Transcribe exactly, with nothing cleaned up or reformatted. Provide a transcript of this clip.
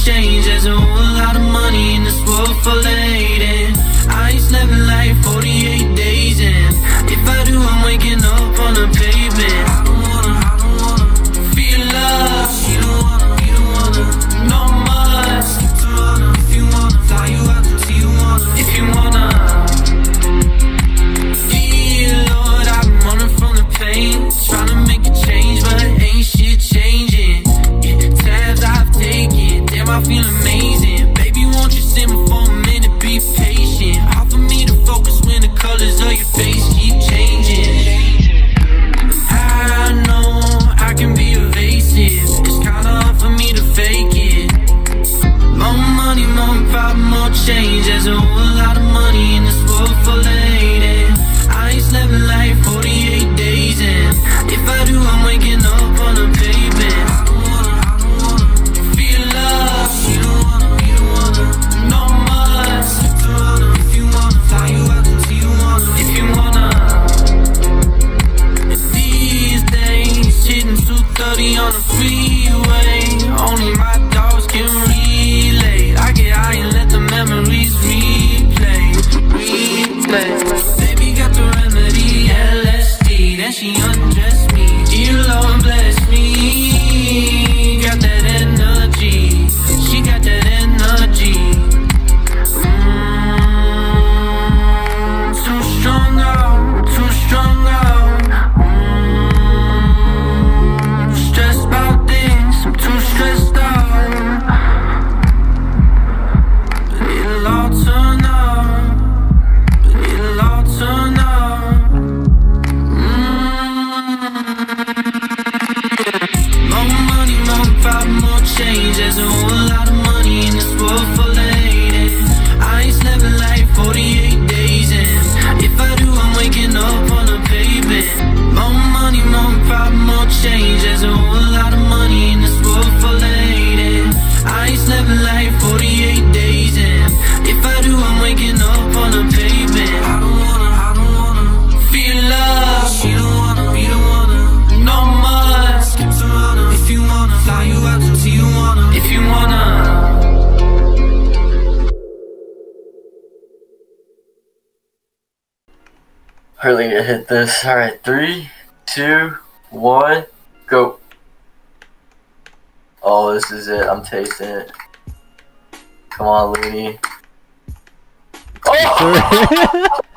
change. There's a whole lot of money in this world for lady. I ain't slept in like forty-eight days, and if I do, I'm waking up on the pavement. I don't wanna, I don't wanna feel love. She don't wanna, you don't wanna, not much. Skip to honor if you wanna, fly you out to Tijuana if you wanna. Dear Lord, I've been running from the pain, trying to make a change, but ain't shit changing. Yeah, tabs I've taken, damn I feel amazing. Baby, won't you simmer for a minute, be patient. Offer me to focus when the colors of your face keep changing. I know I can be evasive, it's kinda hard for me to fake it. More money, more power, more change. There's a whole lot of money in this world for lady. I ain't slept in like forty-eight days, and if I do, I'm waking up on the pavement. I don't wanna, I don't wanna feel love. She don't wanna, you don't wanna, not much. Skip to honor if you wanna, fly you out to Tijuana if you wanna. These days, hitting two thirty on the freeway, only my dogs can relate. I get high and let the memories replay, replay. Baby got the remedy, L S D, then she undressed me. Dear Lord bless me, got that energy, she got that energy. Mm, too strong out, too strong out. Mm, stressed about this, I'm too stressed out. But it'll all turn out, but it'll all turn out. More money, more power, more change. There's a whole lot of money in this world for lady. I ain't slept in like forty-eight days, and if I do, I'm waking up on the pavement. More money, more power, more change. There's a whole lot of money in this world for lady. I ain't slept in like forty-eight days, and if I do, I'm waking up on the pavement. I don't wanna, I don't wanna feel love. She don't wanna, you don't wanna, not much. Skip to honor if you wanna, fly you out to Tijuana if you wanna. Hardly gonna hit this. Alright, three, two, one, go. Oh, this is it. I'm tasting it. Come on, Looney. Oh!